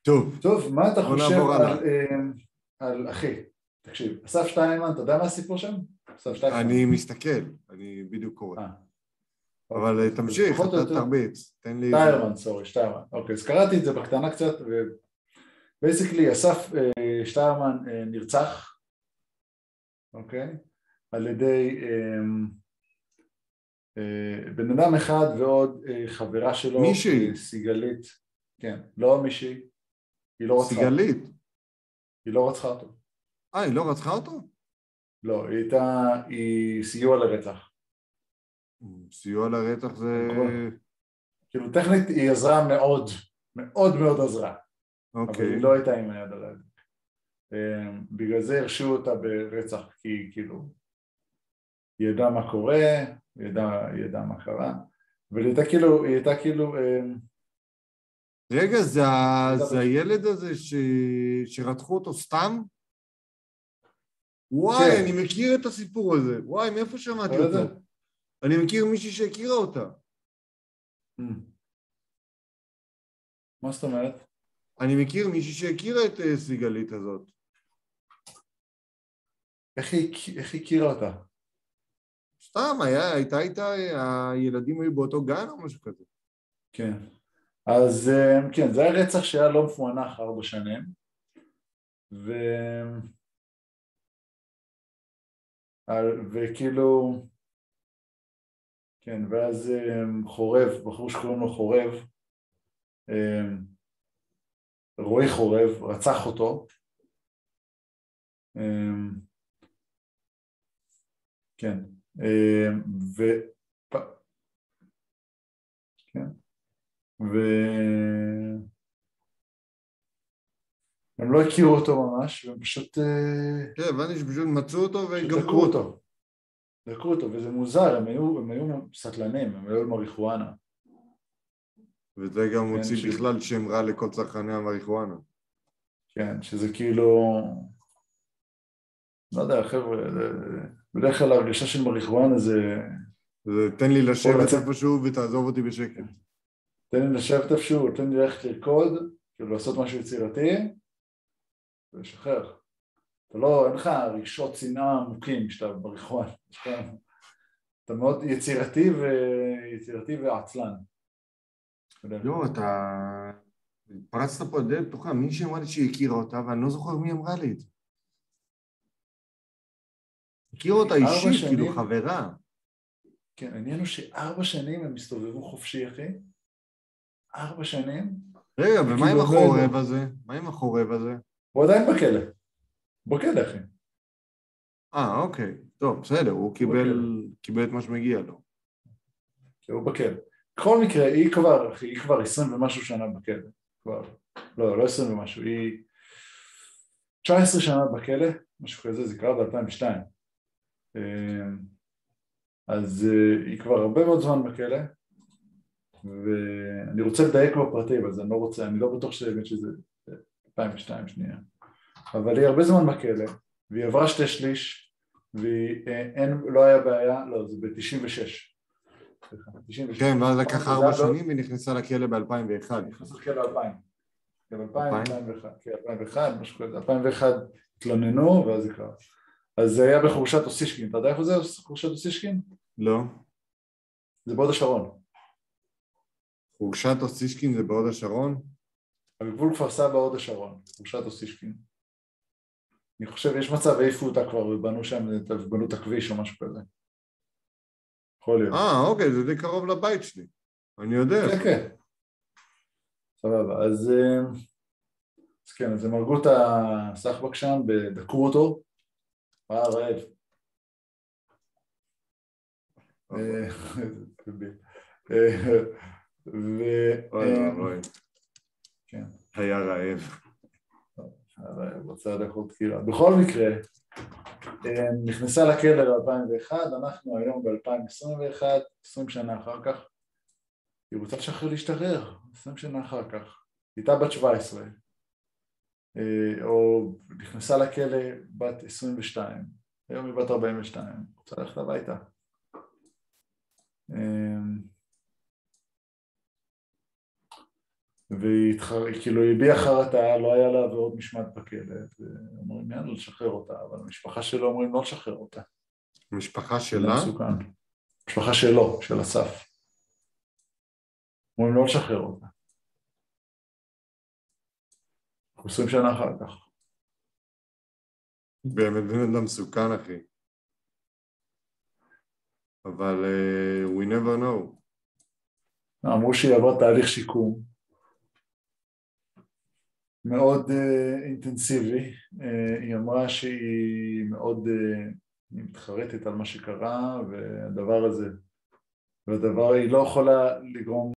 טוב, מה אתה בוא חושב נעבור הלאה. על אחי? תקשיב, אסף שטיינמן, אתה יודע מה הסיפור שם? אסף שטיינמן. אני מסתכל, אני בדיוק קורא. אבל אוקיי, תמשיך, פחות או אתה יותר. תרביץ, תן לי... שטיירמן. אוקיי, אז קראתי את זה בקטנה קצת, ובייסיקלי אסף שטיירמן נרצח, אוקיי? על ידי בן אדם אחד ועוד חברה שלו, מישהי. סיגלית, כן, לא מישהי, היא לא רצחה אותו. סיגלית. היא לא רצחה אותו. היא לא רצחה אותו? לא, היא סיוע לרצח. סיוע לרצח זה... כאילו טכנית היא עזרה מאוד, מאוד מאוד עזרה. אוקיי. אבל היא לא הייתה עם היד על ההדק. בגלל זה הרשיעו אותה ברצח, כי כאילו היא ידעה מה קורה, היא ידעה מה קרה, אבל היא הייתה כאילו רגע, זה הילד הזה שרצחו אותו סתם? וואי, כן. אני מכיר את הסיפור הזה. וואי, מאיפה שמעתי אותו? אני מכיר מישהי שהכירה אותה. מה זאת אומרת? אני מכיר מישהי שהכירה את סיגלית הזאת. איך היא הכירה אותה? סתם, הייתה איתה, הילדים היו באותו גן או משהו כזה. כן. אז כן, זה היה רצח שהיה לא מפוענח 4 שנים, וכאילו, כן, ואז חורב, בחור שקוראים לו חורב, רועי חורב, רצח אותו, כן, כן, הם לא הכירו אותו ממש, והם פשוט... כן, הבנתי שפשוט מצאו אותו וגמרו אותו. דקרו אותו, וזה מוזר, הם היו סטלנים, הם היו מריחואנה. וזה גם מוציא בכלל שם רע לכל צרכני המריחואנה. כן, שזה כאילו... לא יודע, חבר'ה, בדרך כלל ההרגשה של מריחואנה זה... תן לי לשבת איפשהו ותעזוב אותי בשקט. תן לי לשבת איפשהו, תן לי ללכת לרקוד, כאילו לעשות משהו יצירתי, ולשחרר. אתה לא, אין לך רגשות שנאה עמוקים כשאתה מריחואנה. אתה מאוד יצירתי ועצלן. לא, אתה... פרצת פה דלת פתוחה, מישהי אמרה לי שהיא הכירה אותה, ואני לא זוכר מי אמרה לי את זה. הכירה אותה אישית, כאילו חברה. כן, העניין הוא ש4 שנים הם הסתובבו חופשי, אחי. 4 שנים. רגע, ומה עם החורב הזה? מה עם החורב הזה? הוא עדיין בכלא. בכלא, אחי. אוקיי. טוב, בסדר, הוא קיבל את מה שמגיע לו. הוא בכלא. בכל מקרה, היא כבר 20 ומשהו שנה בכלא. כבר, לא 20 ומשהו, היא 19 שנה בכלא, משהו כזה, זה קרה ב-2002. אז היא כבר הרבה מאוד זמן בכלא, ואני רוצה לדייק בפרטים, אז אני לא בטוח שזה 2002 שנייה. אבל היא הרבה זמן בכלא, והיא עברה 2/3, ולא היה בעיה, לא, זה ב-96. כן, ואז לקח 4 שנים והיא נכנסה לכלא ב-2001. נכנסה לכלא 2000. ב-2001, משהו כזה, 2001 התלוננו, ואז זה קרה. אז זה היה בחורשת אוסישקין, אתה יודע איפה זה חורשת אוסישקין? לא. זה בהוד השרון. חורשת אוסישקין זה בהוד השרון? הגבול כפר סבא בהוד השרון, חורשת אוסישקין. אני חושב, יש מצב, העיפו אותה כבר, ובנו שם, בנו את הכביש או משהו כזה. יכול להיות. אוקיי, זה די קרוב לבית שלי. אני יודע. כן, כן. סבבה, אז כן, אז הם הרגו את הסחבק שם, דקרו אותו, היה רעב. היה רעב. רוצה לדקות תקירה. בכל מקרה, נכנסה לכלא ב-2001, אנחנו היום ב-2021, 20 שנה אחר כך, היא רוצה להשתחרר, 20 שנה אחר כך, הייתה בת 17, או נכנסה לכלא בת 22, היום היא בת 42, רוצה ללכת הביתה. והיא כאילו הביעה חרטה, לא היה לה ועוד משמעת בכלא, ואומרים יאללה לשחרר אותה, אבל המשפחה שלו אומרים לא לשחרר אותה. המשפחה זה שלה? מסוכן. המשפחה שלו, של אסף. אומרים לא לשחרר אותה. 20 שנה אחר כך. באמת בן אדם מסוכן, אחי. אבל we never know. אמרו שהיא עברה תהליך שיקום מאוד אינטנסיבי. היא אמרה שהיא מאוד מתחרטת על מה שקרה, והדבר הזה, היא לא יכולה לגרום